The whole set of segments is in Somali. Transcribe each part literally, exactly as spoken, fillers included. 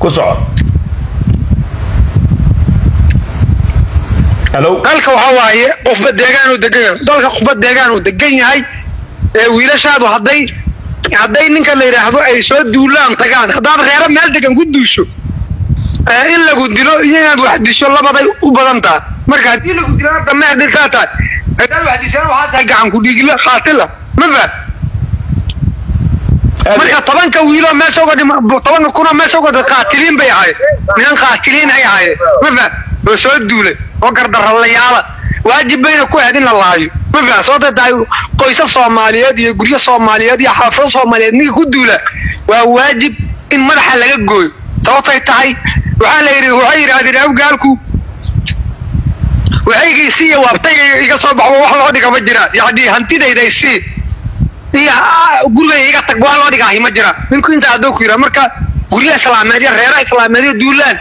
كسر الو قالك وحواي قف ديغان ودغان دولك قف ديغان ودغان yahay ee wiilashaadu haday haday ninka la yiraahdo ay soo duulaan tagaan hadaad reero meel degan ku duusho ee in lagu dilo inaad wax disho labaday u badantaa marka hadii lagu dilo dhammaan dhilkaata hadaad wax disho waxa tahay gacan ku dhigila qaatila ma baa marka tobanka wiilo meesha uga dhima tobanka kuna meesha uga qaatiliin bay ahay nin qaatiliin ay ahay ma baa soo duulay oo gardaralayaala واجب بين كل هذين الله ما في صوت دايو قيس الصوماليات يقول الصوماليات يا حافظ الصوماليات نيجي كدولة وواجب إن ملح لقى جوي صوت تاعي وعلى يري وعير هذه الأوج قالكوا وعيجي سيا وابتيجي يقصب على واحد هذيك مجرى يعني هنتي ده ده سي هي قول لي يقطع قوال هذيك هي مجرى ممكن أنت أدوك يرا مركا قول لي سلام عليكم غير سلام عليكم دولان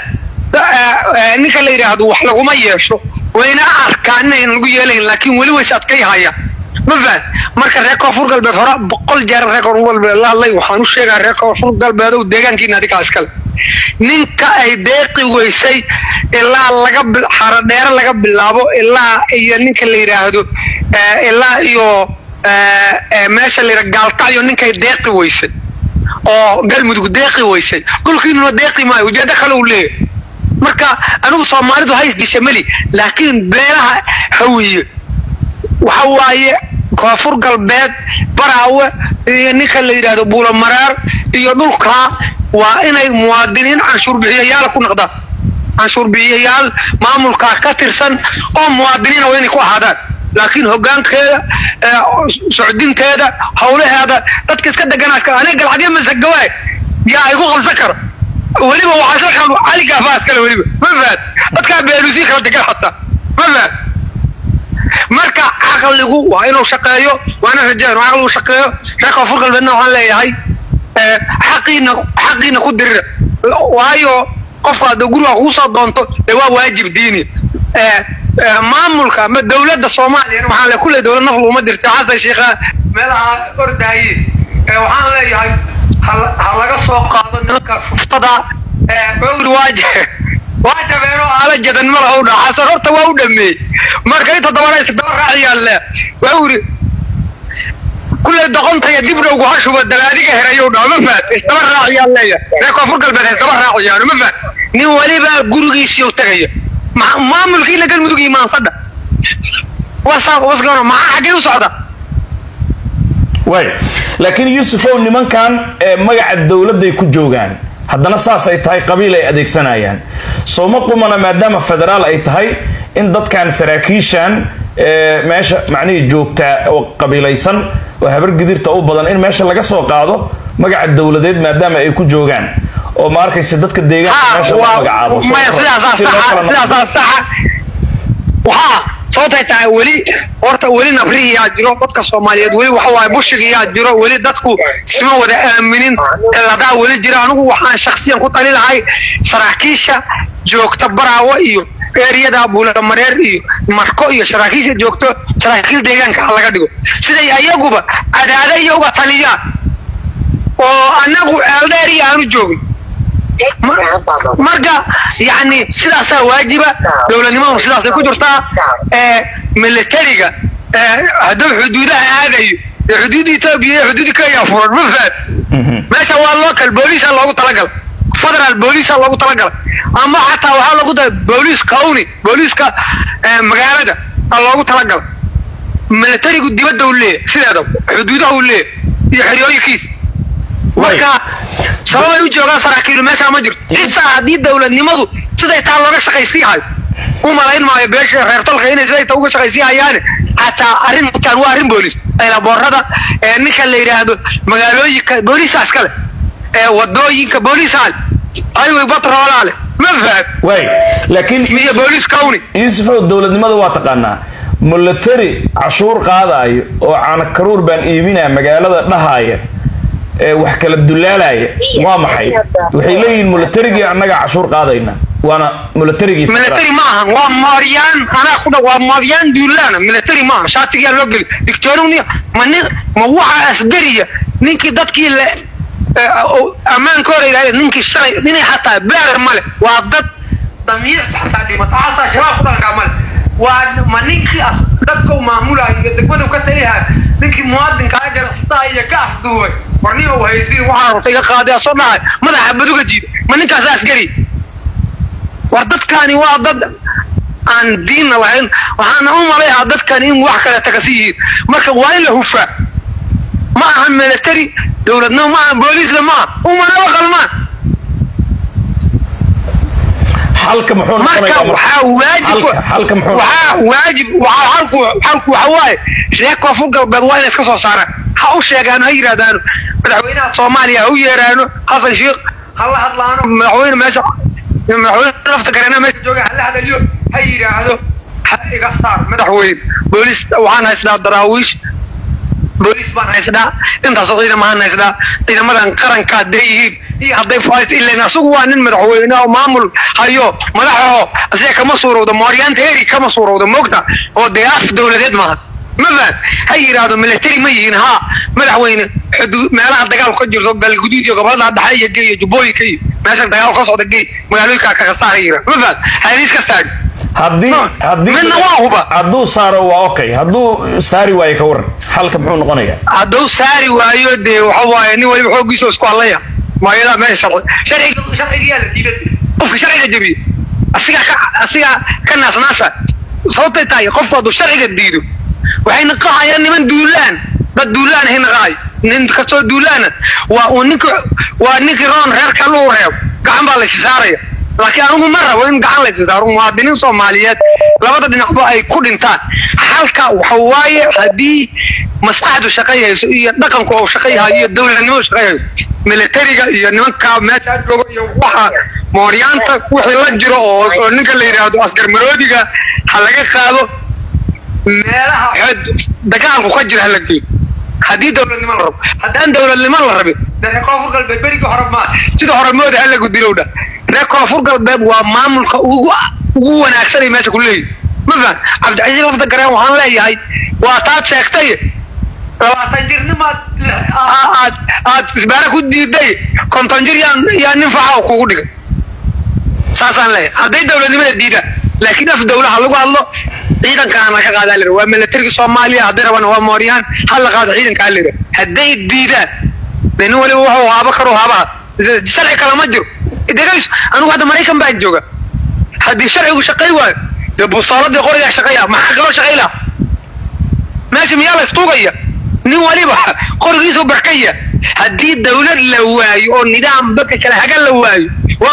نيك اللي يري هذا وحلا وما يشوا وين أركان نقول لكن ولي وسات كي هيا مثلا مركز ريكو فرق البفرة بقول جار ريكو فرق الله الله يوحنا الشيء ريكو فرق البهذا وديجان كنا ديك أسكال نينك أي دقي ويسي إلا لقب حردير لقب اللعبة إلا ينيك اللي يرهدو إلا يو ماشى اللي رجال تعيو نينك أي دقي ويسي أو قال مدو دقي ويسي كل كينو دقي ما وجا دخلوا ليه marka anigu Soomaalidu hays dishamali laakiin beelaha hawiye waxa waaye koonfur galbeed baraawe iyo ninka la yiraahdo buulo maraar iyo dhulka waa inay muwaadiniin canshuur bixiyayaal ku noqdaan canshuur bixiyayaal maamulka ka tirsan oo muwaadiniin oo inay ku ahaadaan laakiin hoggaankeeda socodinteeda hawlaheeda dadka iska deganaaska aniga galcadiya masagawaay yaa igu qabsan karo وليبا وعشان علي قفاز كله وليبا ما فات أتكلم بيلوسي خلت دقيقة حتى ما فات مركا عقل يقول وإنه شقايو وأنا رجال وعقله شقايو شقا فرق البنا وعلى هاي حقينا حقينا قدر وهايو قفا دقولوا غوصة دونتو هو واجب ديني ما ملكا ما الدولة الصومالية يعني وحنا كل دولة نفل وما درت هذا شيخة ملها أرداي وحنا هاي هلا سوق هذا نك فضا بعود واجه واجه بينه على جدًا ما له وده حصرت وده مي مركي تدور يسدور عيال ووري كل دقنت يجيب له وحش وبدلادي كهريو ده ما فات استمر عيال ليه لكن فرق البلد استمر عيال ما فات ني ولي بقى جروجي سيو تغير ما ملكي لك المدوقي ما صدق وصل وصل مع حاجة وصعدة واي لكن يوسف هو اللي من كان مجا الدولة دي كجوجان حدنا ساس أي تهاي قبيلة أديك سنة يعني صومكم أنا ما دام فدرال أي تهاي إن ضد كان سراكيشان ماشى معني جوكتا قبيلة يسن وهبر قدر تقول بدل إن ماشى لقى سوق هذا مجا الدولة دي ما دام أي كجوجان ومارك يسدد كديجان ماشى مجا عابو ما يصير صح لا صح وها صوتي تاع ولي horta wali nafri yaa jiro dadka Soomaaliyeed wali waxa waay bushiga yaa jiro wali dadku isma wada aaminin ilaa wali jira anigu waxaan shakhsiyan ku tali lahay saraakiisha joogta baraawo iyo eeriyada buula mareer iyo marko iyo saraakiisha joogto saraakiil deegaanka laga dhigo siday ayaguba adaada iyo uga taliyaan oo anagu eldeeri aanu joogin marka يعني سلاسة واجبة دولة نمو سلاسة كجرتا ملترية هدول حدودها هذا حدود إثيوبيا حدود كيا فرد مفاد ما شاء الله البوليس الله تلقى فضل البوليس الله تلقى أما حتى وحالا قد بوليس كوني بوليس كا مقالة الله تلقى ملتري قد يبدأ وليه سلاسة حدودها وليه يحريوي كيس marka sabab ay u joogaan saraakiil meesha ma jirto inta hadii dawladnimadu siday taa looga shaqaysiiyo uma layn maayo beesha reer talka inay siday taa uga shaqaysiiyaan hata arintan waa arin booliis ay la boorada ee ninka la yiraahdo magaalooyinka booliis askale ee wadooyinka booliis aan ay way batroolaale ma fahad way laakiin miya booliis kawni isfa dawladnimada waa taqaanaa military cashuur qaadayo oo aan karuur baan iibinaa magaalada dhahaaya wax kala dulaalaya waa maxay waxay leeyihiin militariga anaga cashuur qaadayna waana militariga military ma aha waa mariyaan ana ku dhaw mariyaan dulaana military ma shaatiga loo gal dictoroniya man ma waxa asgariya ninkii dadkii la أمان كوري لا نمكي الشرع ديني حتى بير مال وعضد ضمير حتى دي متعاطى شباب خطر كمال وما نمكي أصدقوا معمولة يدقوا كتليها نمكي مواد كاجر استاي كاف دوي ورنيه وهيدين وعارو تيجا قادي أصلا ماذا حبدوك جيد ما نمكي أساس قري وعضد كاني وعضد عن دين وعين وحنا أم عليها عضد كاني وحكا لتكسير مركب وين له فا ما هم ملتري دولتنا ما بوليس لما وما نوقع الماء حلقة محور مركب وحا واجب حلقة محور وحا واجب وحا حلقة حلقة وحواي ريك وفوق بدوين اسكسو سارة حاوش يقانو هيرادانو مدحوينها صوماليا هو يرانو حسن شيخ الله هطلانو مدحوين ماشا مدحوين رفت قرينا ماشا جوغا هلا هذا اليوم هيرادو حقي قصار مدحوين بوليس وحانا اسنا الدراويش بوليس بان هيسدا انت صغيره ما هيسدا اذا مدن قرنكا دايين هي هدي فايت الا نسو وان مدحوينه ومامل هيو مدحو اسي كما سوروده موريان تيري كما سوروده موقتا oo deeaf dawladeed ma mabad hay yiraahdo military ma yihiin ha madaxweyne xuduud meelaha dagaal ka jirto gal guduud iyo gobolada dhaxay iyo geeyo jubooyinka meesha dagaal ka socda geey magaalooyinka ka saarayra mabad hayris ka saar haddii haddii midna waa huba hadduu saaro waa okay hadduu saari waayo ka waran xalka muxuu noqonayaa hadduu saari waayo dee waxa waaye nin waliba xoogiisa isku hadlaya ما يلا ما يشرع شرعي شرعي يلا تيجي قف شرعي جبي أسيا ك أسيا كناس ناسا صوت تاي قف هذا شرعي جديده وحين قاع يعني من دولان بدولان هنا غاي ننكسر دولان ونك ونك ران غير كلو هيو قام بالك سارية لكن أنا مرة وين قام لك سارو مهادين صوماليات لابد أن نحبوا أي كل إنسان حلقة وحواية هدي مصلحة شقية نقم كوا شقية هي الدولة نمو شقية ميليتريga iyo nimanka meesha jooga iyo waxa mooryaanta wixii la jiro oo ninka la yiraahdo askar maroodiga ha laga qaado meelaha xad dagaalku ka jira halkii hadii dawladnimo la rabo hadaan dawladnimo la rabin dadka koonfur galbeed bariga horab ma sida hormood hal lagu dilowda dadka koonfur galbeed waa maamulka ugu ugu wanaagsan ee meesha ku leeyahay ma fahad abdi aziz wafda garaan waxaan leeyahay waa taad sheegtay labaatan jirnimaad aad aad isbaara ku diiday konton jir yaan yaan nin faca kugu dhigay saasaan leeyahay hadday dawladnimada diida laakiin af dawlaha lagu hadlo ciidankaan ka qaadaa leeyahay waa militariga Soomaaliya hadday rabaan waa mooriyaan hal la qaado ciidanka leeyahay hadday diidaan nin waliba wuxuu haaba karo haaba sharci kala ma jiro idagays anigu hadda Mareykan baan jooga haddii sharcigu shaqay waayo dee busaaladii qoriga shaqeeya maxaa kaloo shaqeeyla meesha miyaa la istuugaya nin waliba qorigiisu barkaya haddii dawlad la waayo oo nidaam dadka kala hagal la waayo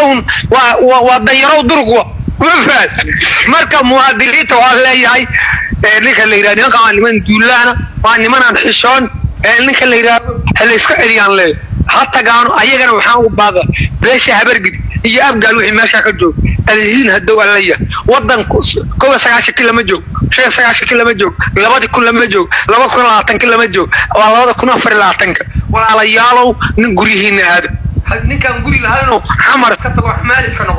waa waa dayaro durugwa mafad marka muwaadiniinta waa leeyahay ninka la yiraahdo ninka aan niman duulaana waa niman aan xishoon ninka la yiraahdo hal iska celiyaan leey hatta gaano ayagana waxaan u baada beesha habargid iyo abgaal wixii meesha ka joog alhiin hadow alaya wadan kowa sagaashan kilama joog shan sagaashan kilama joog labadi kulama joog laba kun labaatan kilama joog waa labada kun afar iyo labaatanka walaalayaalow nin gurihiina aad ninkan guri lahaynoo xamar ka tago xamaal iska noqo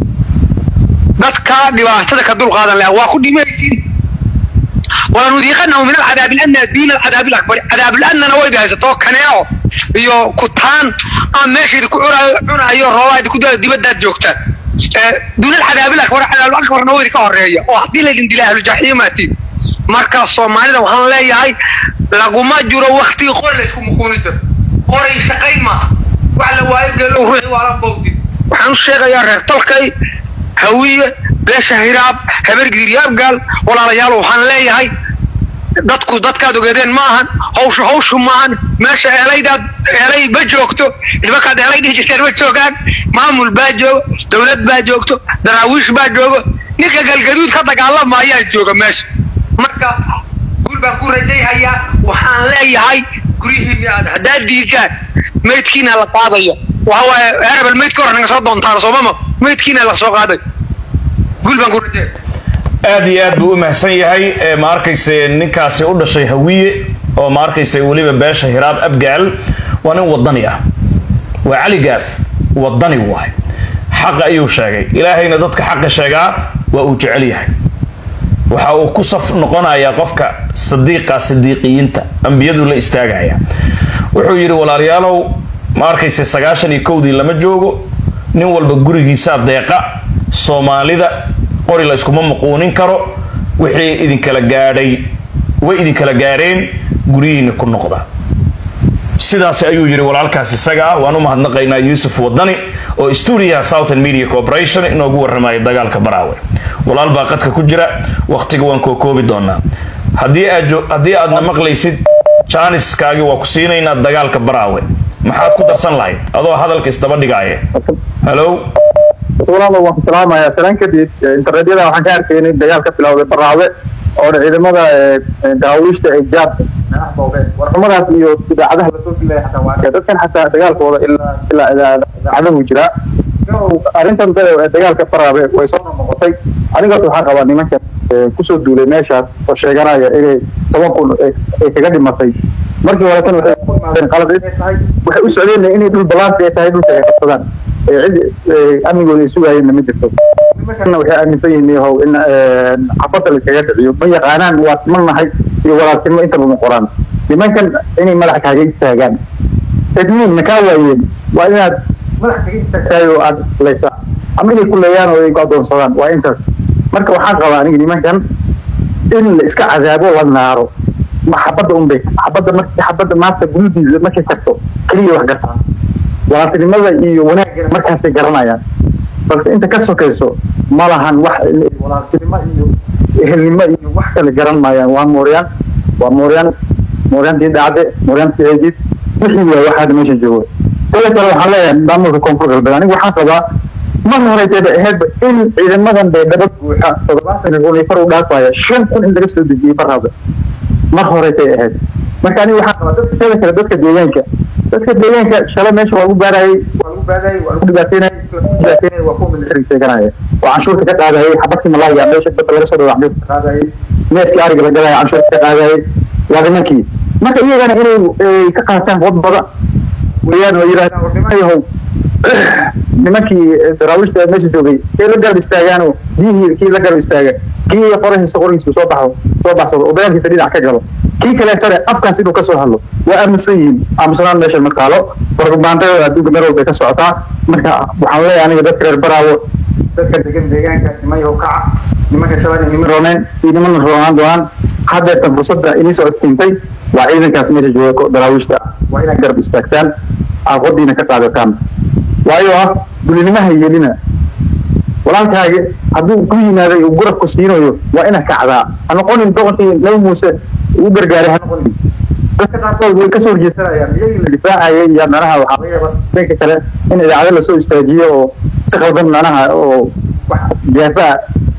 dadka dhibaatada ka dul qaadan lahaa waa ku dhimaysiin ولا نذيقنه من العذاب الأدنى دين العذاب الأكبر عذاب الأدنى نويد هذا تو كناعه يو كتان أم ماشي كعورة عنا يو روايد كده دي بدأت جوكتا دون العذاب الأكبر العذاب الأكبر نويد كهرية وحدي لكن دي له الجحيماتي مركز الصومالي وحنا لا يعي لقوا ما جروا وقتي خور ليسكم مخونيته خوري شقين ما وعلى وايد قالوا روحي وعلى بوقتي وحنا الشيخ يا رجال هوية بلاش هراب هبر قريب قال ولا رجال وحنا لا يعي dadku dadkaad ogeedeen maahan hawshu hawshu maahan meesha eelaydaad eelay ba joogto ilmakaad eelay dhihi jirteen ma joogaan maamul baa joogo dawlad baa joogto daraawiish baa joogo ninka galgaduud ka dagaalama ayaa jooga meesha marka guul baan ku rajayhayaa waxaan leeyahay guryihiina aad haddaad diidaan meydkiina la qaadayo waxa waaye erebel meydka hor naga soo doontaan soomama meydkiina la soo qaaday guul baan ku rajay aad iyo aad buu u mahsan yahay ma arkayse ninkaasi u dhashay hawiye oo ma arkayse waliba beesha hiraab abgaal waa nin wadani ah waa cali gaaf wadani waay xaq ayuu sheegay ilaahayna dadka xaq sheegaa waa uu jecel yahay waxa uu ku saf noqonayaa qofka sadiiqa sadiiqiinta ambiyadu la istaagaya wuxuu yiri walaalayaalow ma arkayse sagaashan iyo kowdii lama joogo nin walba gurigiisa deeqa Soomaalida qori la iskuma maquunin karo wixii idin kala gaadhay way idin kala gaareen guriina ku noqda sidaas ayuu yiri walaalkaas isaga ah waan u mahadnaqaynaa Yusuf Wadani oo studio Southern Media Corporation inoogu warramay dagaalka Baraawe walaal baa qadka ku jira waqtiga waan ku koobi doonaa hadii aad hadii aad maqlaysid chance kaagi waa ku siinayna dagaalka Baraawe maxaad ku darsan lahayd adoo hadalka isdaba dhigaya hello walaalo waan salaamayaa salaan kadib internetyada waxaan ka arkaynay dagaalka bilowday Baraawe oo ciidamada daawishta ay jaab warmadaas iyo idaacadaha la soo filay xataa waa dadkan xataa dagaalkooda ilaa ilaa idaacadahu jira arrintan dagaalka Baraawe way soo noqotay aniga waxaan qabaa nimanka ku soo duulay meeshaas oo sheeganaya inay toban kun ay kaga dhimatay markii hore tan waxay ku imaadeen qalad ay tahay waxay u socdeen inay dhul balaas ay tahay dhulka ay qabsadaan ee amnigooda ay sugayeen ma jirto nimankana waxay aaminsan yihiin in xabada la iskaga dhiciyo ma yaqaanaan waa timanahay iyo walaaltinimo inta lagu qoraan nimankan inay madax kaaga istaagaan edmin makaa waayeen waa inaad madax kaga istaagtaay oo aad leysa ama inay ku leeyaan oo ay go'doonsadaan waa intaas marka waxaan qabaa aniga nimankan in la iska cadaabo la naaro maxabada un bay xabada markii xabada maanta guridiisa markay tagto kaliya wax gartaan walaaltinimada iyo wanaagga markaas ay garanayaan balse inta ka sokayso ma lahan wax walaaltinimo iyo ehelnimo iyo wax kale garan maayaan waa mooriyaan waa mooriyaan mooriyaan diin dhacde mooriyaan tijaajid wixii waa waxaad meesha joogo kale kale waxaan leeyahay maamulka koonfur galbeed aniga waxaan qabaa mar horeeteeda ahayd in ciidamadan bay daba buuxa toddobaatan kun far u dhaafaya shan kun in laga soo dejiyay Baraawe mar horeetay ahayd marka aniga waxaan qabaa dadka kale kale dadka deegaanka dadka deegaanka shalay meesha waa lagu baarayay waa lagu baarayay waa lagu dhibaateynayay dhibaateynayay waa kuwa military sheeganaya oo canshuurta ka qaadayay xabadkii malaaga meesha dadka laga soo dhawaaqay ka qaadayay neefkii ariga la galay canshuurta ka qaadayay waa nimankii marka iyagana inay ka qaataan wadbada wayaan oo yiraahdaan warnimayahow nimankii daraawishta meesha joogay ee la garab istaagaan oo biyihii kii la garab istaaga kii qorahiisa qorigiisa soo baxo soo baxsado oo bayankiisa dhinac ka galo kii kale tare afkaas inuu ka soo hadlo waa aaminsan yihiin aaminsanaan meesha ma taalo warbaandada adduunka meel walba ka socotaa marka waxaan leeyahay aniga dadka reer Baraawe dadka degan deegaanka nimayo kaca nimanka shalay niman rooneen iyo niman roonaan doonaan hadda fursadda inay soo tintay waa ciidankaas meesha jooga daraawishta waa inay garab istaagtaan aqoondiina ka qaadataan waayo ah dulimaha yeelina walaalkaaga hadduu ku yimaaday uu gurab ku siinayo waa inaad kacdaa ha noqonin doqontii laba muuse uu gargaaray ha noqonin dadka qaarkood way ka soo horjeesanayaan iyagii la difaacayay iyo manaha waxaa laga yaabaa dhanka kale in idaacada la soo istaajiyo oo si qaldan manaha oo wax jaafa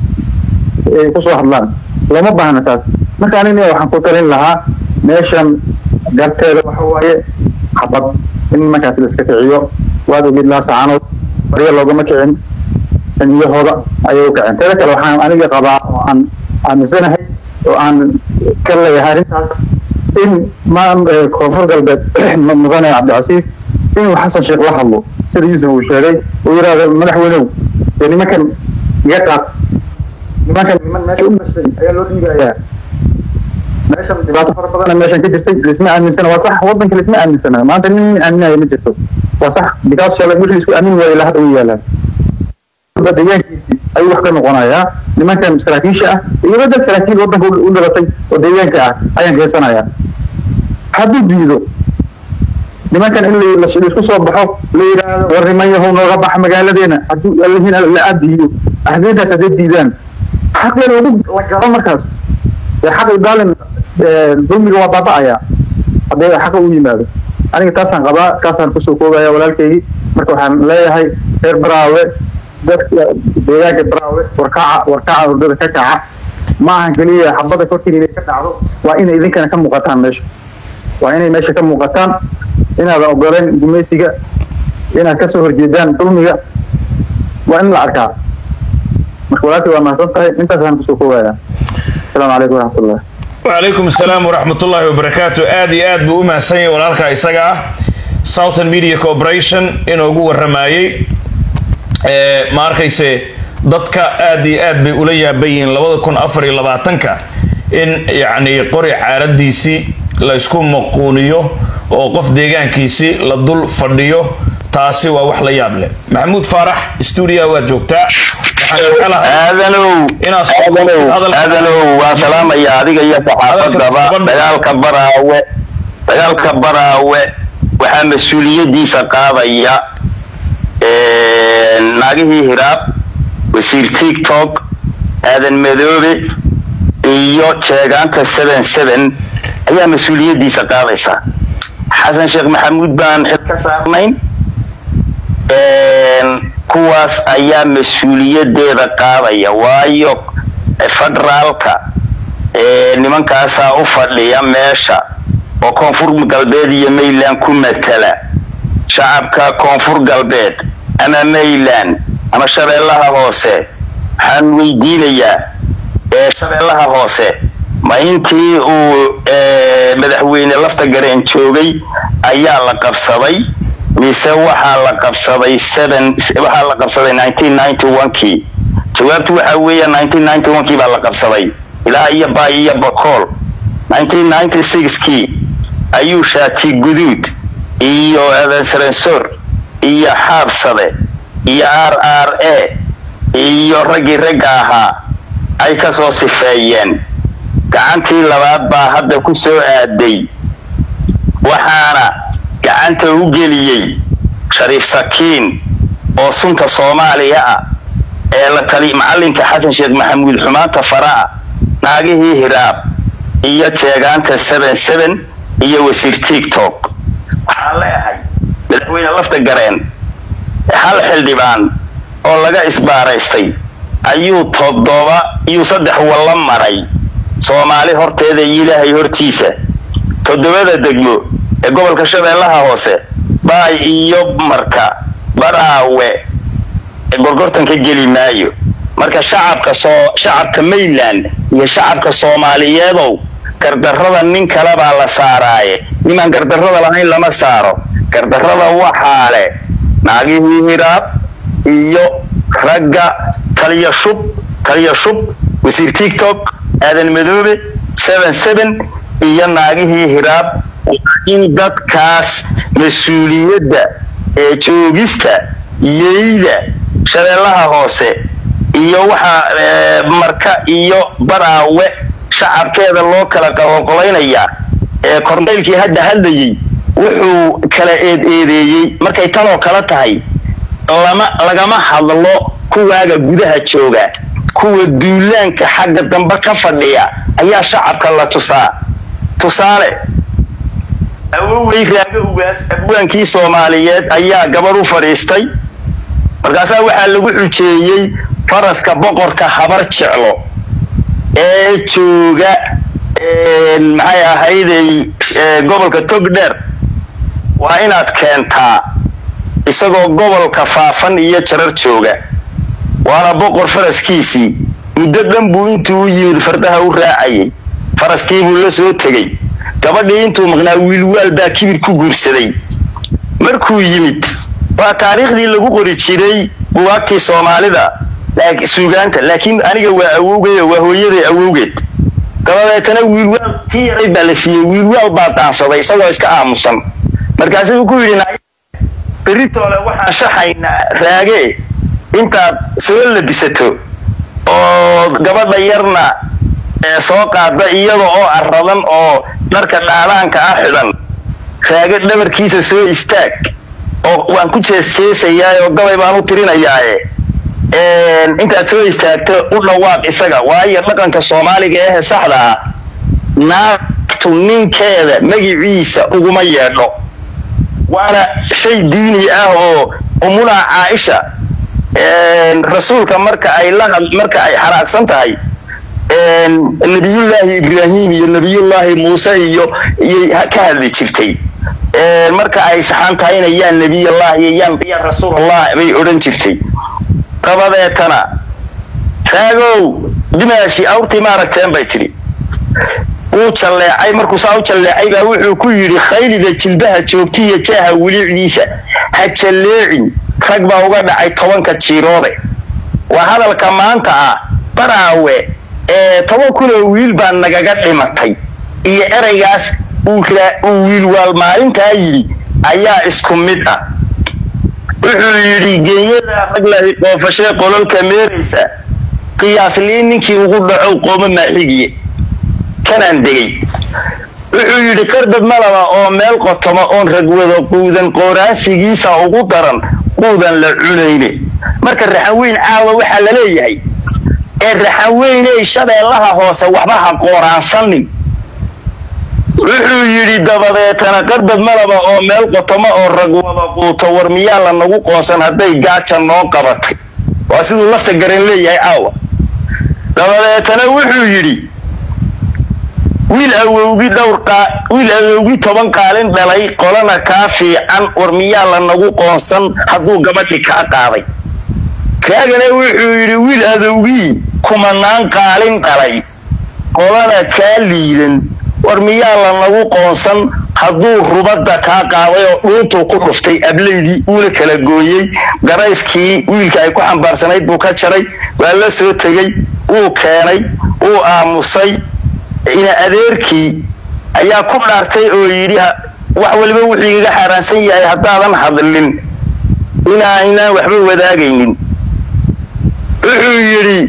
ay ku soo hadlaan lama baahna taas marka aniga waxaan ku talin lahaa meeshan garteeda waxa waaye xabad in markaas la iska kiciyo waad ogid laa saacanood bariya loogama kicin xiliyahooda ayay u kaceen teeda kale waxaan aniga qabaa oo aan aaminsanahay oo aan ka leeyahay arrintaas in ma koonfur galbeed mudane cabdicasiis inuu xasan sheekh la hadlo sida yuusuf uu sheegay uu yiraahdo madaxweynuhu ee nimankan iga qaad nimankan niman meesha u dhashay ayaa loo dhiibayaa meeshan dhibaato fara badan meeshan ka jirtay lisma aaminsana waa sax wadanka lisma aaminsana maanta nin aaminaya ma jirto waa sax bikaas shalay wixii isku aamin waayay lahad uu yaalaan deegaankiisii ayuu wax ka noqonayaa nimankan saraakiisha ah iyo dad saraakiil wadanka u dhalatay oo deegaanka ah ayaan geysanayaa hadduu diido nimankan in la isku soo baxo la yidhaahdo warnimayahow nooga baxa magaaladeena hadduu allahiin la aadiyo ahdeedaas hadday diidaan xaqeena ugu la galo markaas xaq idaalin dulmiga waa baaba'ayaa haddii xaqa u yimaado aniga taasaan qabaa kaasaan kusoo koogaya walaalkaygii marka waxaan leeyahay reer Baraawe dadka deegaanka Baraawe warkaca warkaca hurdada ka kaca ma ahan kaliya xabada korkiina inay ka dhacdo waa inay idinkana ka muuqataan meesha waa inay meesha ka muuqataan inaad ogoleen gumaysiga inaad ka soo horjeedaan dulmiga waa in la arkaa marka walaalkay waa mahadsan tahay intaasaan kusoo koogaya السلام عليكم ورحمة الله. وعليكم السلام ورحمة الله وبركاته. آدي آد بأمة سنة والأركا إساقا Southern Media Corporation إنه قوة الرمايي إيه ما أركيسي ضدك آدي آد بأوليا بيين لوضا كون أفري لباتنكا إن يعني قرع عرديسي لا يسكون مقونيو oo qof deegaankiisi la dul fadhiyo taasi waa wax la yaab leh. Maxamuud Faarax studio waa joogtaa aadanow aadanow waa salaamaya adiga iyo saxaafadaba dagaalka baraawe dagaalka baraawe waxaa mas-uuliyadiisa qaadaya naagihii hiraab wasiir tiktok aadan madoobe iyo jeegaanta seven seven ayaa mas-uuliyadiisa qaadaysa. xasan sheekh maxamuud baan xil ka saarnayn kuwaas ayaa mas-uuliyadeeda qaadaya waayo federaalka nimankaasaa u fadhiya meesha oo koonfur galbeed iyo Mayland ku matala shacabka koonfur galbeed ama Mayland ama shabeellaha hoose. waxaan weydiinayaa shabeellaha hoose ma intii uu madaxweyne lafta gareen joogay ayaa la qabsaday mise waxaa la qabsaday seven waxaa la qabsaday nineteen ninety-one kii? jawaabtu waxa weeye nineteen ninety-one kii baa la qabsaday ilaa iyo baa iyo boqol. nineteen ninety-six kii ayuu shaati guduud iyo Aadan Saransor iyo Xaabsade iyo R R A iyo ragii ragga ahaa ay ka soo sifeeyeen. gacantii labaad baa hadda ku soo aaday waxaana gacanta u geliyay Shariif Sakiin oo sunta Soomaaliya ah ee la tali macalinka Xasan Sheekh Maxamuud xumaanta faraa naagihii hiraab iyo jeegaanta seven seven iyo wasiir tiktok. waxaan leeyahay madaxweyne lafta gareen hal xildhibaan oo laga isbaaraystay ayuu toddoba iyo saddex wala maray Soomaali horteeda Ilaahay hortiisa. toddobada degmo ee gobolka Shabeellaha Hoose baay iyo marka baraawe gorgortanka geli maayo. marka shacabka soo shacabka Mayland iyo shacabka Soomaaliyeedow gardarrada nin kale baa la saaraaye niman gardarrada lahayn lama saaro. gardarrada waxaa leh naagihii hiraab iyo ragga kaliya shub kaliya shub wasiir tiktok aadan madoobe seven seven iyo naagihii hiraab. in dadkaas mas-uuliyadda ee joogista yeyda shabeellaha hoose iyo waxa marka iyo baraawe shacabkeeda loo kala qabanqolaynayaa ee korneylkii hadda hadlayay wuxuu kala eed eedeeyay markay tan oo kala tahay lama lagama hadlo kuwaaga gudaha jooga. kuwa duulaanka xagga dambe ka fadhiya ayaa shacabka la tusaa. tusaale awowey raaga ugaas abwaankii Soomaaliyeed ayaa gabar u fariistay markaasaa waxaa lagu xujeeyay faraska boqorka habar jeclo ee jooga maxay ahayday gobolka Togdheer waa inaad keentaa isagoo gobolka Faafan iyo Jarar jooga. waana boqor faraskiisii muddo dhan buu intuu yimid fardaha u raacayay faraskii buu la soo tagay. gabadhii intuu maqnaa wiilwaal baa kibir ku guursaday. markuu yimid waa taariikhdii lagu qori jiray buugaagtii Soomaalida laakiin suugaanta laakiin aniga waa awowgay waa hooyaday awowgeed. dabadeetana wiilwaal tii baa la siiyay wiilwaal baa daansaday isagoo iska aamusan. markaasuu ku yiri beritoole waxaan shaxaynaa raage intaad soo labisato oo gabadha yarna soo qaada iyada oo arradan oo dharka dhaalaanka ah xidan raage dhabarkiisa soo istaag oo waan ku jeesjeesayaa oo gabay baan u tirinayaa ee intaad soo istaagto u dhawaaq isaga waayo dhaqanka Soomaaliga ee saxda ah naagtu ninkeeda magaciisa uguma yeedho. waana shay diini ah oo umuna Aisha rasuulka marka ay la marka ay xaraaqsan tahay nabiyullaahi Ibraahim iyo nabiyullaahi Muuse iyo ka hadli jirtay. marka ay saxan tahay inayaan nabiyullaahi iyo rasuulullah bay oran jirtay. qabadeetana raagow dimaashi awrti maaragteen bay tiri uu jaleecay markuu saa u jaleecay baa wuxuu ku yiri khaylida jilbaha joogtiya jaaha wiliiciisa ha jaleecin rag baa uga dhacay tobanka jiiroode. waa hadalka maanta ah baraawe ee toban kun oo wiil baa nagaga dhimatay iyo eraygaas wiil waal maalintaa yidhi ayaa isku mid ah. wuxuu yidhi geeyada rag la qoofashee qololka meeraysa qiyaasliin ninkii ugu dhaco qooma maaxigiye kanaan degay. wuxuu yidhi qardad malaba oo meel qotoma oon rag wada quudan qooraansigiisa ugu daran quudan la cunayne. marka raxaweyn caawa waxaa la leeyahay ee raxaweyney shabeellaha hoose waxba ha qooraansanin. wuxuu yidhi dabadeetana qarbad malaba oo meel qotoma oo rag wada quuto war miyaa la nagu qoonsan hadday gaaja noo qabatay. waa siduu lafta garan leeyahay caawa. dabadeetana wuxuu yidhi wiil awowgi dhowr wiil awowgi toban qaalin dhalay qolana kaa fiican war miyaa la nagu qoonsan hadduu gabadhi kaa qaaday. kaagana wuxuu yidhi wiil adowgii kumanaan qaalin dhalay qolana kaa liidan war miyaa la nagu qoonsan hadduu rubadda kaa qaaday oo dhuuntuu ku dhuftay ablaydii uuna kala gooyey. garayskii wiilka ay ku xambaarsanayd buu ka jaray. waa la soo tegey wuu keenay wuu aamusay. ina adeerkii ayaa ku dhaartay oo yidhi wax waliba wuxuu iga xaaraansan yahay haddaadan hadlin inaanaan waxba wadaagaynin. wuxuu yidhi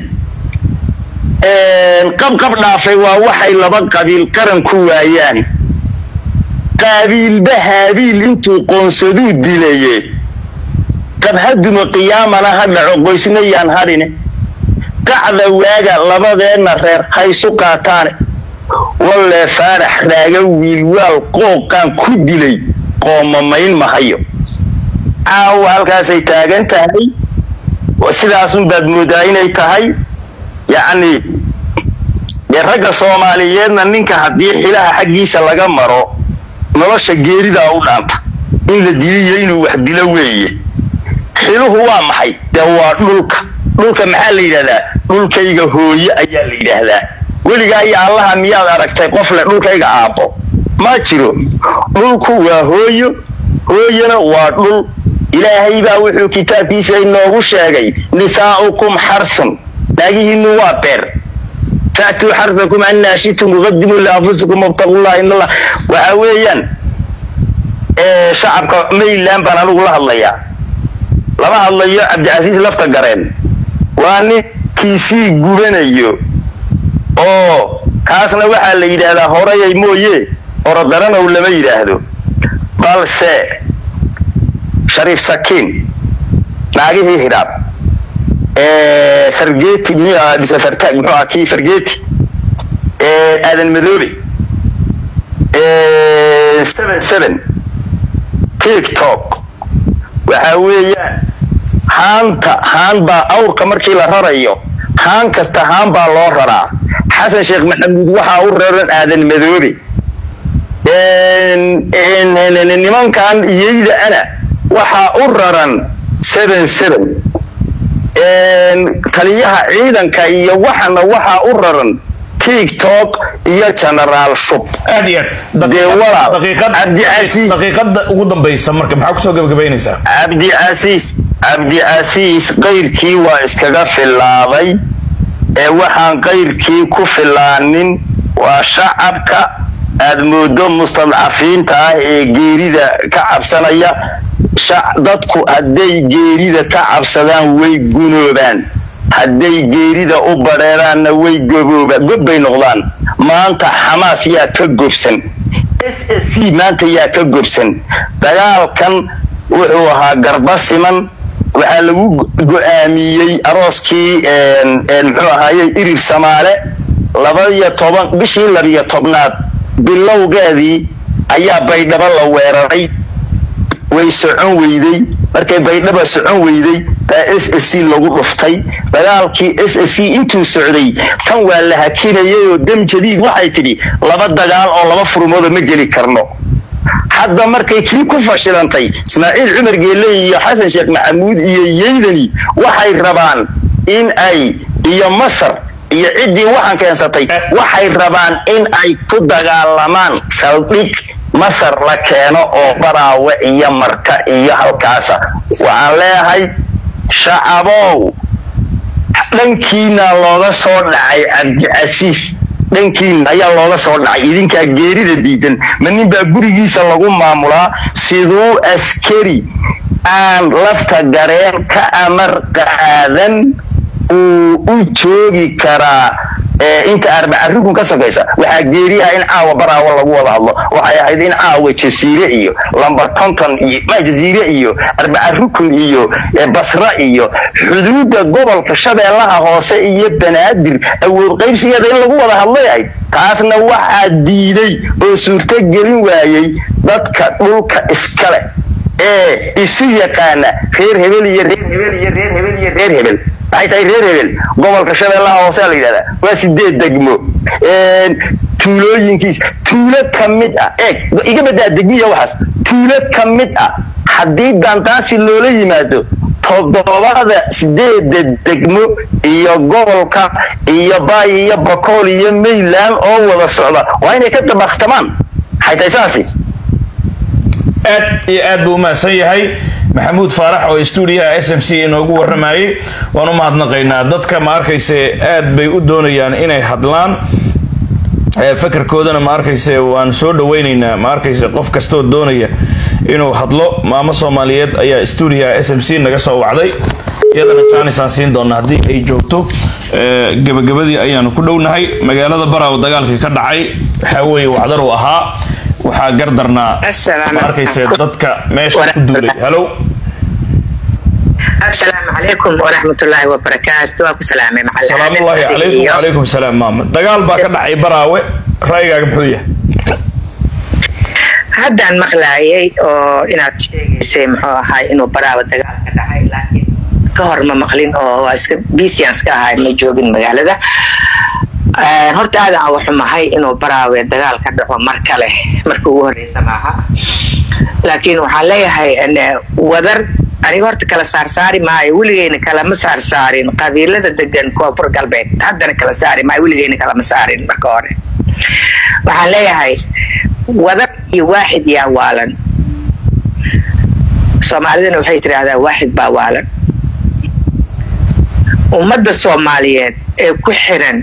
qabqab dhaafay waa waxay laba qabiil qaran ku waayaan. qaabiilba haabiil intuu qoonsaduu dilaye qabhaduma qiyaamana ha dhaco qoysna yaan hadhine. qacda waaga labadeenna reer haysu qaataane walle faarax raaga wiilwaal qooqaan ku dilay qoomamayn mahayo. caawa halkaasay taagan tahay. sidaasun baad moodaa inay tahay yacni dee ragga soomaaliyeedna ninka haddii xilaha xaggiisa laga maro nolosha geeridaa u dhaanta. in la diliyo inuu wax dilo weeye. xiluhu waa maxay? dee waa dhulka. dhulka maxaa la yidhahdaa? dhulkayga hooye ayaa la yidhaahdaa. weligaa iyo allaha miyaad aragtay qof le dhulkayga aabbo? ma jiro. dhulku waa hooyo, hooyana waa dhul. ilaahay baa wuxuu kitaabkiisa inoogu sheegay nisaa'ukum xarsun, naagihiinnu waa beer. faatuu xarsakum annaa shi'tum waqaddimuu lianfusikum wabtaqullaha in allah. waxa weeyaan shacabka mayland baan anigu la hadlayaa. lama hadlayo cabdicasiis lafta gareen. waa ninkiisii gubanayo oo kaasna waxaa la yidhaahdaa horayay mooye orodaranow lama yidhaahdo. balse shariif sakiin naagihii hidhaab fargeeti bisa fartaag muxuu ahaa kii fargeeti aadan madoobe seven seven tiktok waxa weeyaan haanta haan baa awrka markii la rarayo haan kasta haan baa loo raraa. xasan sheekh maxamuud waxaa u raran aadan madoobe. nimankan iyayda ana waxaa u raran seven seven. taliyaha ciidanka iyo waxana waxaa u raran tiktok iyo generaal shub. aad iyo daqiiqada ugu dambaysa marka maxaa kusoo gabagabaynaysaa? cabdicasiis cabdicasiis qayrkii waa iskaga filaaday. ee waxaan qayrkii ku filaanin waa shacabka aad moodo mustadcafiinta ah ee geerida ka cabsanaya. dadku hadday geerida ka cabsadaan way gunoobaan. hadday geerida u badheeraanna way gobooba gobbay noqdaan. maanta xamaas yaa ka gobsan. s s c maanta yaa ka gobsan. dagaalkan wuxuu ahaa garba siman. waxaa lagu go-aamiyey arooskii muxuu ahaaye irir samaale labaiyo toban bishii labiyo tobnaad bilowgeedii ayaa baydhabo la weeraray. way socon weyday. markay baydhaba socon weyday baa s s c lagu dhuftay. dagaalkii s s c intuu socday tan waa la hakinayay oo dam jadiid waxay tidhi laba dagaal oo laba furmooda ma geli karno. hadda markay kii ku fashilantay ismaaciil cumar geelle iyo xasan sheekh maxamuud iyo yeydani waxay rabaan in ay iyo masar iyo ciddii waxaan keensatay waxay rabaan in ay ku dagaalamaan saldhig masar la keeno oo baraawe iyo marka iyo halkaasa. waxaan leeyahay shacabow dhankiina looga soo dhacay cabdicasiis dhankiin ayaa looga soo dhacay idinkaa geerida diidan ma nin baa gurigiisa lagu maamulaa siduu askari aan lafta gareen ka amar qaadan uu u joogi karaa inta arbaca rukun ka sokaysa waxaa geeri ah in caawa baraawo lagu wada hadlo waxay ahayd in caawa jasiire iyo lambar konton iyo ma jasiire iyo arbaca rukun iyo basra iyo xuduudda gobolka shabeellaha hoose iyo banaadir awood qaybsigeeda in lagu wada hadlay taasna waxaa diiday oo suurto gelin waayay dadka dhulka iskale ee isu yaqaana reer hebel iyo reer hebel iyo reer hebel iyo reer hebel waxay tahay reer hebel gobolka shabeellaha hoose la yidhahdaa waa sideed degmo tuulooyinkiis tuulo ka mid ah eeg iga badaa degmiya waxaas tuulo ka mid ah haddii daantaasi loola yimaado toddobada sideeda degmo iyo gobolka iyo baay iyo bakool iyo mayland oo wada socda waa inay ka dabaqtamaan waxay tahay saasi aad iyo aad buu umahadsan yahay maxamuud faarax oo stuudiyaha S M C inoogu waramayay waan u mahadnaqaynaa dadka ma arkayse aad bay u doonayaan inay hadlaan fakarkoodana ma arkayse waan soo dhawaynaynaa ma arkayse qof kastoo doonaya inuu hadlo maamo Soomaaliyeed ayaa stuudiyaha S M C naga soo wacday iyadana jaanis aan siin doonaa haddii ay joogto gabagabadii ayaanu ku dhownahay magaalada Baraawo dagaalkii ka dhacay waxa weeye wacdar uu ahaa waxaa gardarnaa ma arkayse dadka meesha ku duulay hello السلام عليكم ورحمة الله وبركاته وأكو سلامة مع السلام الله عليكم وعليكم السلام ماما دقال باك دعي براوي رأيك محوية هذا المقلاي أو إن أتشيء سمحوا هاي إنه براوي دقال كدعي لكن كهر ما مقلين أو اسك بيسيانس كهاي مجوجين مقالة ده horta aad aan waxumahay inuu baraawe dagaal ka dhaco mar kale markii ugu horeysa maaha laakiin waxaan leeyahay in wadar aniga horta kala saar saari maayo wiligeena kala ma saar saarin qabiilada degan koonfur galbeed haddana kala saari maayo wiligeena kala ma saarin marka hore waxaan leeyahay wadar iyo waaxid yaa waalan Soomaalidana waxay tiraahdaa waaxid baa waalan ummadda Soomaaliyeed ee ku xiran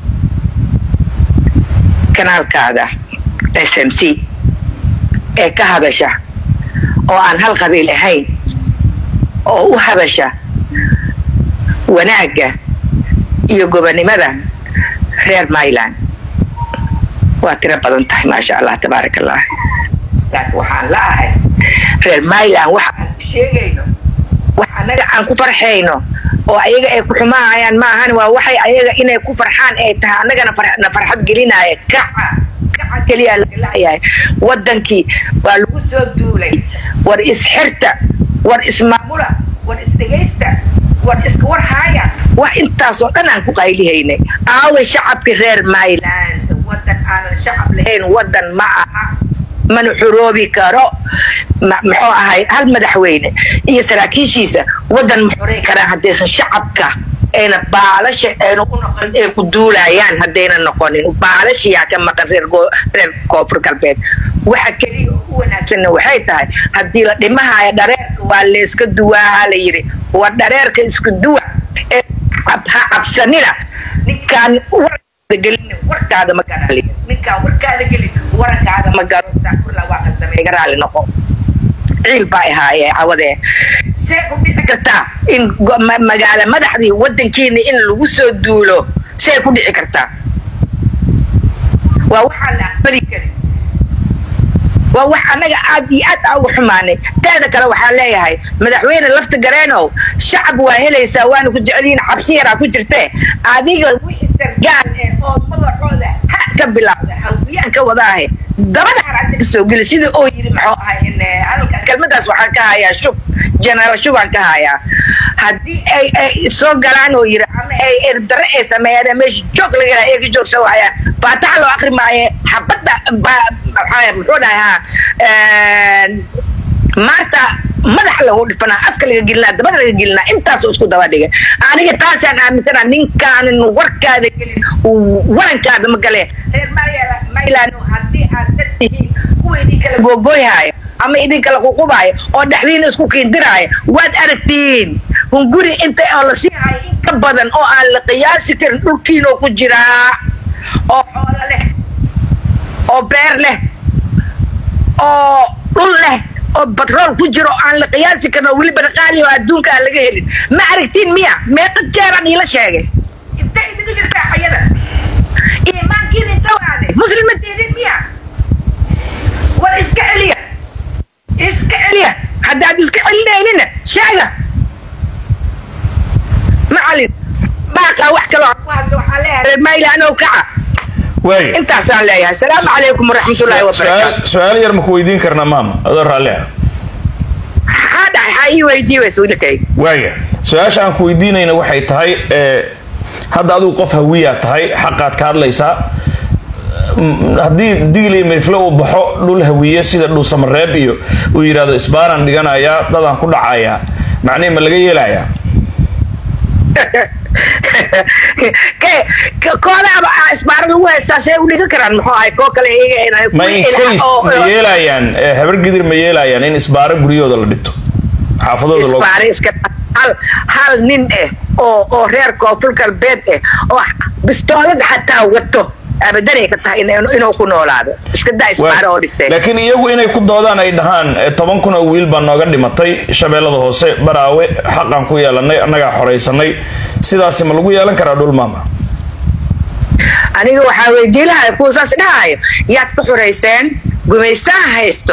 kanaalkaada S M C ee ka hadasha oo aan hal qabiil ahayn oo u hadasha wanaaga iyo gobonimada reer Mayland waa tira badan tahay maasha Allah tabarakallah laakiin waxaan laahay reer Mayland waxa aan sheegayno waxa anaga aan ku farxayno oo ayaga ay ku xumaayaan ma ahan waa waxay ayaga inay ku farxaan ay tahay anagana farxad gelinaya kaca kaca kaliya la yahay wadankii waa lagu soo duulay war isxirta war ismaamula war isdageysta war iska war haaya wax intaas oo dhan aan ku qaylihaynay aawe shacabkii reer Mayland wadan aan shacab lahayn wadan ma aha من حروبي كارو محو هاي هل مدحوينه iyo saraakiishiisa wadan muxuray kara hadeesan shacabka ayna baalash ayna ku noqon ee ku duulayaan hadayna noqonin baalash yaa ka maqan reer reer koonfur galbeed waxa kaliya u wanaagsan waxay tahay hadii la dhimahayo dhareerka waa la iska duwaa la yiri waa dhareerka isku duwa ee absanina ninkan gelin warkaada ma garaalin ninka warkaada gelin warkaada ma garo taakula waxa sameey garaali noqo ciil baa ahaaye awade see ku dhici kartaa in magaala madaxdii wadankeena in lagu soo duulo see ku dhici kartaa waa waxa la bari karin waa wax anaga aad iyo aad ugu xumaanay taada kale waxa leeyahay madaxweyne lafta gareeno shacab waa helaysa waan ku jeceliin cabsi yar ku jirtay adiga wixii sargaal ee oo magacooda ka bilaawda hawiyaan ka wadaahay dabada harada ka soo gali sidii oo yiri maxuu ahayn halka kelmadaas waxa ka haya shub general shuban ka haya hadii ay soo galaan oo yiri ama ay erdare ay sameeyaan meesh joog laga ay joog soo hayaan faatax loo akhri maaye xabada waxaa muxuu dhahaa maanta madax lagu dhifana afka laga gelina dabada laga gelina intaas isku daba dhigay aniga taasaan aaminsana ninkaan warkaada gelin warankaada ma gale reer Mayland hadii aad dadtihiin kuwa idin kala googooyay ama idin kala ququbay oo dhaxdiina isku kiindiraay waad aragtiin hunguri inta oo la siihay in ka badan oo aan la qiyaasi karin dhulkiina ku jira oo xoolo leh oo beer leh oo dhul leh oo batrool ku jiro aan la qiyaasi karno weliba qaali oo adduunka aan laga helin ma aragtiin miya meeqa jeer aan ila sheegay inta idin jirtaa xayada iimaankiina inta waade muslimadeedin miya war iska celiya iska celiya haddaad iska celinaynin sheega macalin باقي واحد كلام واحد وحالها ما إلى أنا وكعة واي أنت أحسن لي السلام عليكم ورحمة الله وبركاته سؤال سؤال يرمك ويدين كرنا ماما أدر عليها هذا حي ويدي ويسوي كي واي سؤال شان كويدين إنه واحد تهاي اه هذا أدو قف هوية تهاي حقات كار ليسا هدي ديلي مفلو بحق دول هوية سيدا دول سمرابيو ويراد إسباران ديغانا يا دادان كل عايا معني ملغي لايا كولا اسبار لو اساسه ودي كران مخو اي كو كلا ايغا ما كويس ميلايان هبر قدر ميلايان ان اسبار غريودا لا dhito xaafadooda loo اسبار iska hal hal nin eh oo oo reer koonfur galbeed eh oo bistoolad xataa wato abadan ay ka tahay inuu ku noolaado iska daa isbaar oo dhigtay laakiin iyagu inay ku doodaan ay dhahaan toban kun oo wiil baa nooga dhimatay shabeellada hoose baraawe xaqan ku yeelanay annaga xoreysanay sidaas ma lagu yeelan karaa dhul maama aniga waxa weydiin lahaa ku saas dhahayo yaad ku xoreyseen gumaysan haysto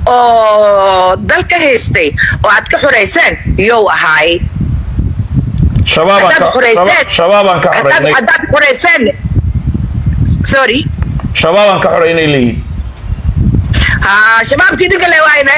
oo dalka haystay oo aad ka xoreyseen yow ahaay shabaab shabaab ka xoreynay hadaad xoreyseen sorry shabaab ka xoreynay leeyihiin ha shabaabkii idinka leewaayne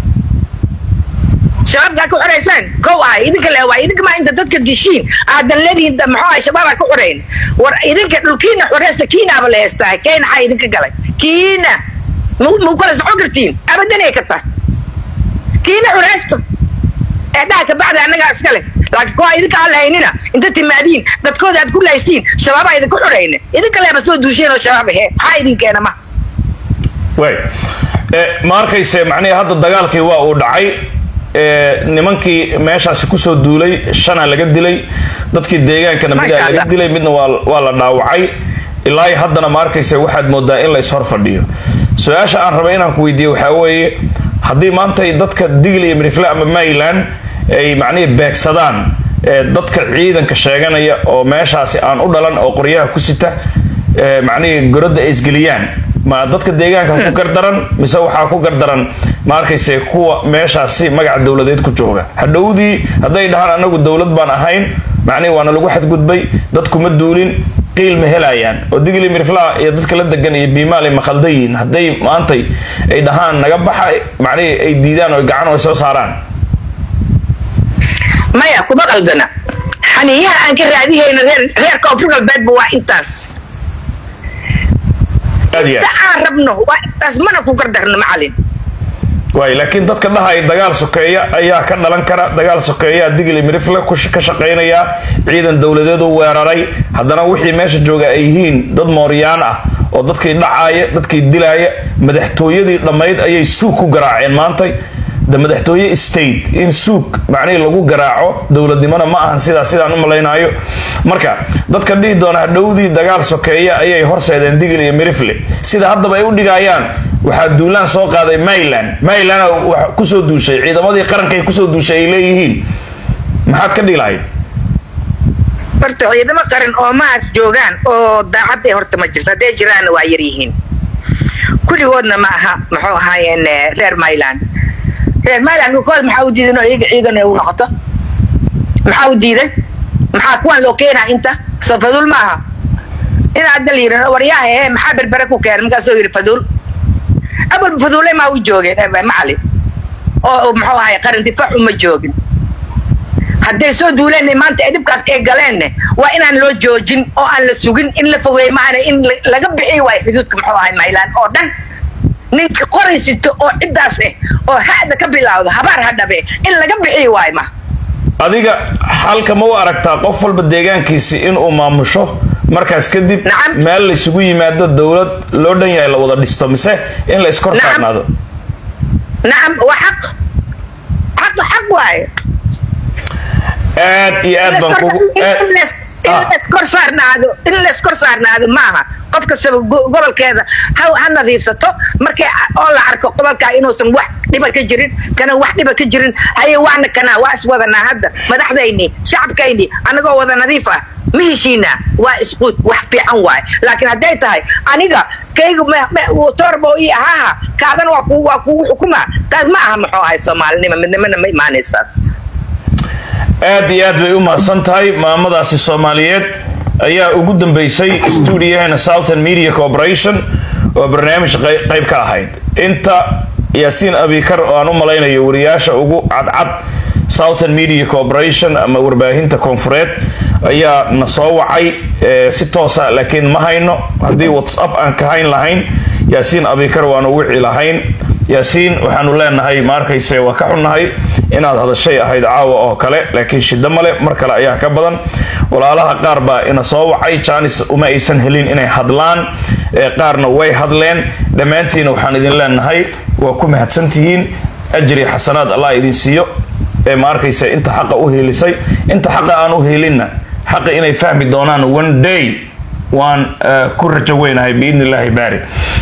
shabaabka ku xoreyseen kow ay idinka leewaay idinka ma inta dadka dishiin aadan leedihiin maxaa ay shabaab ka xoreyn war idinka dhulkiina xoreysta kiina ba leestaa keen ay idinka galay kiina mu kala soo gartiin abadan ay ka tahay kiina xoreysta ee dhaaka bacda anaga iskale laakiin ko idinka halaynina inta timaadiin dadkooda aad ku leeysiin shabaab ay idinka xoreyne idinka leeba soo duusheen oo shabaab ah ha idinkeena ma way ee markayse macnaheedu hadda dagaalkii waa uu dhacay ee nimankii meeshaas ku soo duulay shana laga dilay dadkii deegaankana mid laga dilay midna waa waa la dhaawacay ilaa haddana markayse waxaad moodaa in la is hor fadhiyo su'aasha aan rabay inaan ku weydiiyo waxa weeye haddii maanta dadka digli iyo mirifle ama Maryland ay macnaheedu beegsadaan dadka ciidanka sheeganaya oo meeshaasi aan u dhalan oo qoryaha ku sita macnaheedu gorada isgeliyaan ma dadka deegaanka ku gardaran mise waxa ku gardaran ma arkayse kuwa meeshaasi magac dawladeed ku jooga hadhowdii haday dhahaan anagu dawlad baan ahayn macnaheedu waana lagu xadgudbay dadku ma duulin qiil ma helayaan oo digli mirifla iyo dadka la degan iyo biimaal ma khaldayin haday maantay ay dhahaan naga baxa macnaheedu ay diidaan oo gacan oo soo saaraan maya kuma qaldana xaniyaha aan ka raadiyayna reer reer koonfur galbeed waa intaas adiya taarabno waa intaas mana ku gardarno macalin way laakiin dadka dhahay dagaal sokeeya ayaa ka dhalan kara dagaal sokeeya digli mirifle ku ka shaqeynaya ciidan dawladeed oo weeraray haddana wixii meesha jooga ay yihiin dad mooriyaan ah oo dadkii dhacaaya dadkii dilaaya madaxtooyadii dhamayd ayay suuq ku garaaceen maantay da madaxtooye state in suuq macnaheedu lagu garaaco dawladnimada ma ahan sida sidaan u malaynayo marka dadka dhii doona dhowdii dagaal sokeeya ayay horseedeen digli iyo mirifle sida haddaba ay u dhigayaan waxa duulaan soo qaaday Maryland Maryland waxa ku soo duushay ciidamadii qaranka ay ku soo duushay leeyihiin maxaad ka dhilahay barta ciidamada qaran oo maas joogan oo daacad ay horta ma jirto haday jiraan waa yar yihiin kulligoodna ma aha maxuu ahaayeen reer Maryland reer Maryland ku kood maxaa u diiday inuu iyaga ciidan ay u noqoto maxaa u diiday maxaa kuwan loo keenaa inta soo fadul ma aha in aad liiran waryaha maxaa berbere ku keenay markaas oo yiri fadul abal fadulay ma u joogeen macalin oo maxuu ahaay qaran difaac uma joogin hadday soo duuleen maanta edibkaas ay galeen waa inaan loo joojin oo aan la sugin in la fogeeyo maana in laga bixiyo way xuduudka maxuu ahaay Maryland oo dhan ninka qoraysito oo cidaas ah oo haada ka bilaawdo habar hadhabe in laga bixiyo way ma adiga halka ma u aragtaa qof walba deegaankiisa in uu maamusho markaas kadib meel la isugu yimaado dawlad loo dhan yahay la wada dhisto mise in la iskor saarnaado nacam waa xaq xaq xaq waay aad iyo aad baan kugu in la iskor saarnaado in la iskor saarnaado maaha qof kasta gobolkeeda ha ha nadiifsato markay oo la arko gobolka inuusan wax dhiba ka jirin kana wax dhiba ka jirin haye waana kana waa iswadana hadda madaxdayni shacabkayni anagoo wada nadiif ah mihishina waa isqud wax fiican waay laakiin haday tahay aniga kaygu ma torbo ii aha kaadan waa ku waa ku xukuma taas ma aha maxoo ay Soomaalnimo midnimada ma imaanaysaas aad iyo aad bay u mahadsan tahay maamadaasi Soomaaliyeed ayaa ugu dambeysay studio-na Southern Media Corporation oo barnaamij qayb ka ahayd inta Yaasiin Abikar oo aan u malaynayo wariyaasha ugu cadcad Southern Media Corporation ama warbaahinta koonfureed ayaa na soo wacay si toos ah laakiin ma hayno hadii WhatsApp aan ka hayn lahayn Yaasiin Abikar waan ugu wixii lahayn Yaasiin waxaanu leenahay markayse waa ka xunnahay inaad hadashay ahayd caawa oo kale laakiin shida male mar kale ayaa ka badan walaalaha qaar baa ina soo wacay Janice uma aysan helin inay hadlaan qaarna way hadleen dhamaantiin waxaan idin leenahay waa ku mahadsantihiin ajri xasanaad Allah idin siiyo ee markayse inta xaq u heelisay inta xaq aan u heelinna xaq inay fahmi doonaan one day waan ku rajo weynahay biidnillaahi baari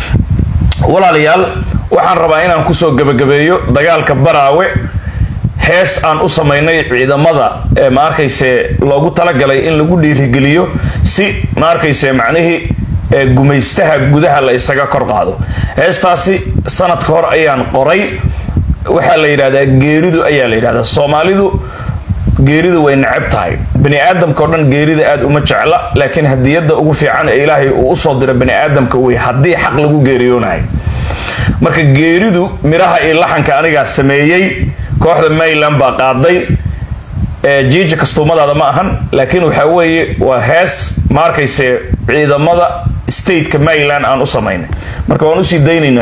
walaalayaal waxaan rabaa inaan ku soo gabagabeeyo dagaalka Baraawe hees aan u sameynay ciidamada ee ma arkayse loogu talagalay in lagu dhiirigeliyo si ma arkayse macnaheedu ee gumaystaha gudaha la isaga kor qaado heestaasi sanad ka hor ayaan qoray waxa la yiraahdaa geeridu ayaa la yiraahdaa Soomaalidu geeridu way nacab tahay bani aadamka oo dhan geerida aad uma jecla laakiin hadiyada ugu fiican ee Ilaahay uu soo diray bani aadamka way hadii xaq lagu geeriyoonahay marka geeridu miraha ee laxanka aniga sameeyay kooxda Mayland baa qaaday ee jiija kastumadaada ma ahan laakiin waxa weeye waa hees markayse ciidamada state-ka Mayland aan u sameynay marka waan u sii daynaynaa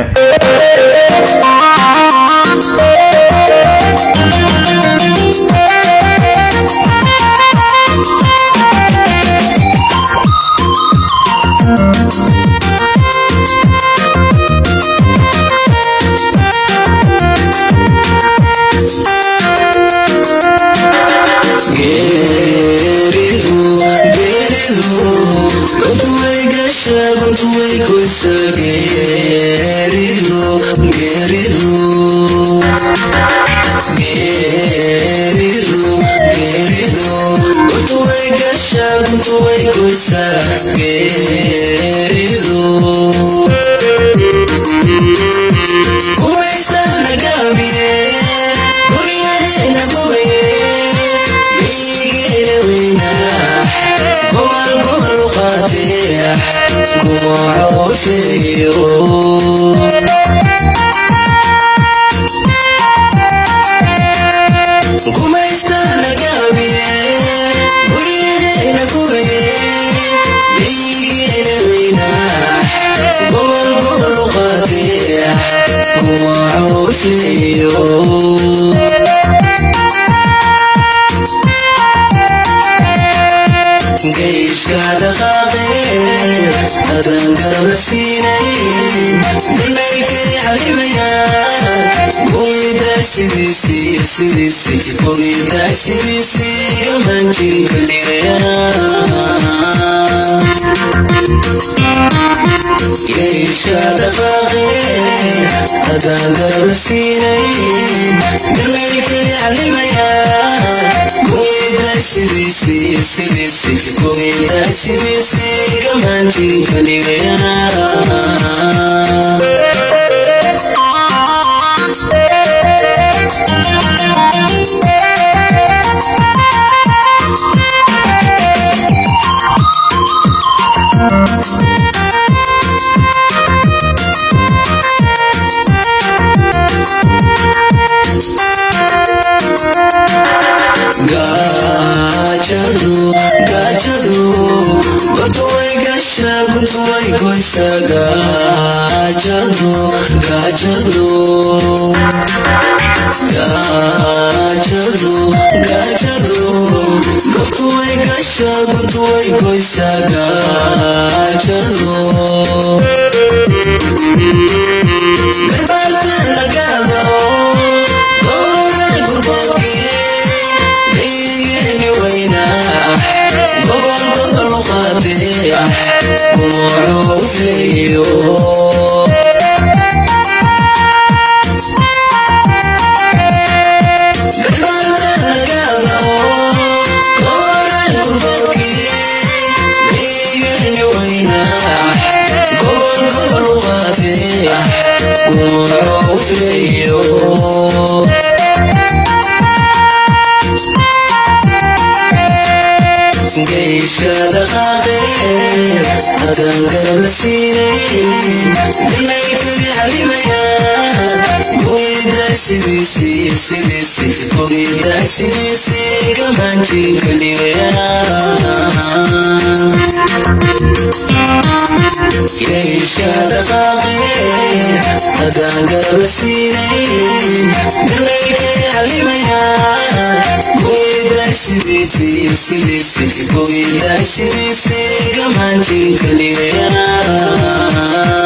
Go on. قاتل وعوفيو جيش دقاقي هدان قرب لسينين دميك الحليميا بويدا سيديسي سيديسي بويدا سيديسي كمان جيك اليويا جيش دقاقي هدان قرب لسينين دميك الحليميا بويدا سيديسي سيديسي بويدا سيديسي كمان جيك اليويا